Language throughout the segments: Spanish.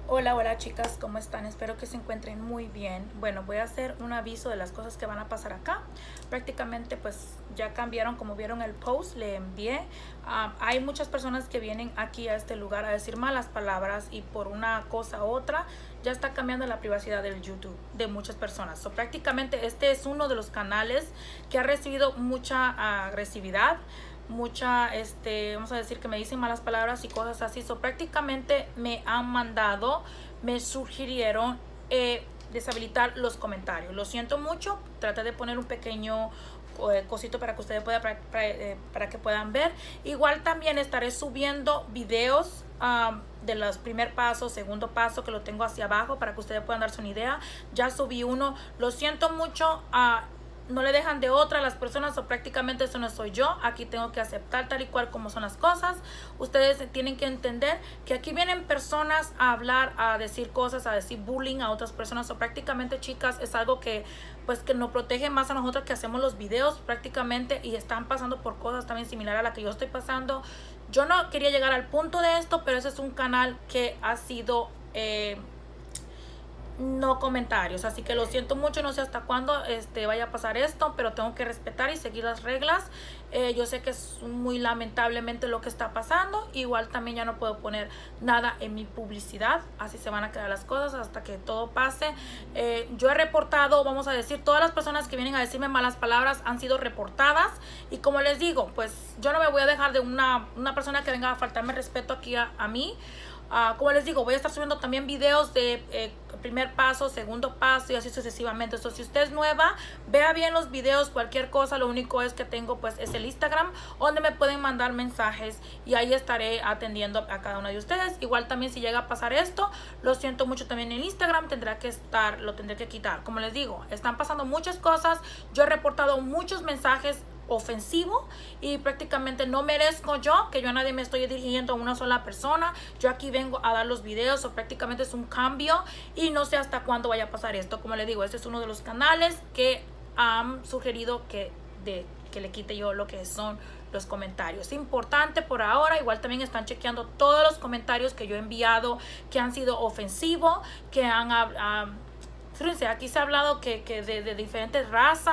Hola, hola chicas, ¿cómo están? Espero que se encuentren muy bien. Bueno, voy a hacer un aviso de las cosas que van a pasar acá. Prácticamente pues ya cambiaron, como vieron el post, le envié. Hay muchas personas que vienen aquí a este lugar a decir malas palabras y por una cosa u otra ya está cambiando la privacidad del YouTube de muchas personas. Prácticamente este es uno de los canales que ha recibido mucha agresividad, mucha vamos a decir que me dicen malas palabras y cosas así. Prácticamente me han mandado, me sugirieron deshabilitar los comentarios. Lo siento mucho, traté de poner un pequeño cosito para que ustedes puedan para que puedan ver. Igual también estaré subiendo videos de los primer paso, segundo paso, que lo tengo hacia abajo para que ustedes puedan darse una idea. Ya subí uno, lo siento mucho, no le dejan de otra a las personas, o prácticamente eso no soy yo. Aquí tengo que aceptar tal y cual como son las cosas. Ustedes tienen que entender que aquí vienen personas a hablar, a decir cosas, a decir bullying a otras personas. O prácticamente, chicas, es algo que pues que nos protege más a nosotros que hacemos los videos prácticamente, y están pasando por cosas también similares a la que yo estoy pasando. Yo no quería llegar al punto de esto, pero ese es un canal que ha sido no comentarios, así que lo siento mucho. No sé hasta cuándo vaya a pasar esto, pero tengo que respetar y seguir las reglas. Yo sé que es muy lamentablemente lo que está pasando. Igual también ya no puedo poner nada en mi publicidad, así se van a quedar las cosas hasta que todo pase. Yo he reportado, vamos a decir, todas las personas que vienen a decirme malas palabras han sido reportadas, y como les digo, pues yo no me voy a dejar de una persona que venga a faltarme respeto aquí a mí. Como les digo, voy a estar subiendo también videos de primer paso, segundo paso y así sucesivamente. Entonces, si usted es nueva, vea bien los videos, cualquier cosa. Lo único es que tengo pues es el Instagram, donde me pueden mandar mensajes y ahí estaré atendiendo a cada uno de ustedes. Igual también si llega a pasar esto, lo siento mucho, también en Instagram lo tendré que quitar. Como les digo, están pasando muchas cosas. Yo he reportado muchos mensajes ofensivo y prácticamente no merezco yo que yo a nadie me estoy dirigiendo a una sola persona. Yo aquí vengo a dar los videos, o prácticamente es un cambio y no sé hasta cuándo vaya a pasar esto. Como les digo, este es uno de los canales que han sugerido que le quite yo lo que son los comentarios. Importante por ahora. Igual también están chequeando todos los comentarios que yo he enviado que han sido ofensivos, que han fíjense, aquí se ha hablado que de diferentes razas,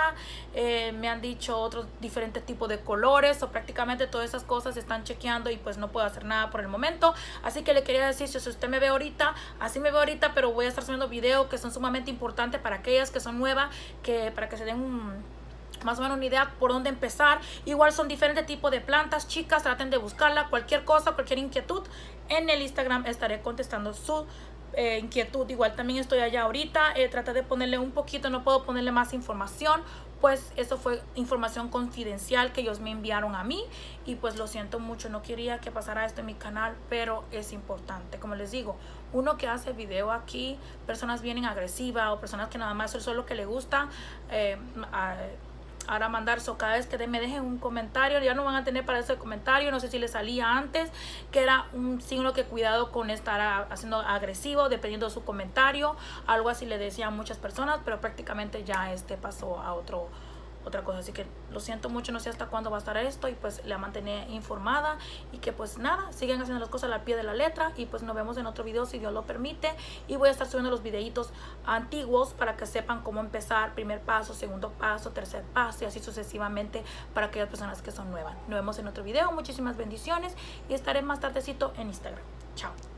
me han dicho otros diferentes tipos de colores, o prácticamente todas esas cosas se están chequeando y pues no puedo hacer nada por el momento. Así que le quería decir, si usted me ve ahorita, así me ve ahorita, pero voy a estar subiendo videos que son sumamente importantes para aquellas que son nuevas, para que se den más o menos una idea por dónde empezar. Igual son diferentes tipos de plantas, chicas, traten de buscarla. Cualquier cosa, cualquier inquietud, en el Instagram estaré contestando su inquietud. Igual también estoy allá ahorita, traté de ponerle un poquito, no puedo ponerle más información, pues eso fue información confidencial que ellos me enviaron a mí, y pues lo siento mucho, no quería que pasara esto en mi canal, pero es importante. Como les digo, uno que hace video aquí, personas vienen agresivas o personas que nada más eso es lo que le gusta ahora mandar. Cada vez que me dejen un comentario, ya no van a tener para ese comentario. No sé si les salía antes que era un signo que cuidado con estar haciendo agresivo dependiendo de su comentario, algo así le decían muchas personas, pero prácticamente ya pasó a otra cosa. Así que lo siento mucho, no sé hasta cuándo va a estar esto, y pues la mantener informada, y que pues nada, siguen haciendo las cosas al pie de la letra, y pues nos vemos en otro video si Dios lo permite. Y voy a estar subiendo los videitos antiguos para que sepan cómo empezar, primer paso, segundo paso, tercer paso y así sucesivamente para aquellas personas que son nuevas. Nos vemos en otro video, muchísimas bendiciones, y estaré más tardecito en Instagram. Chao.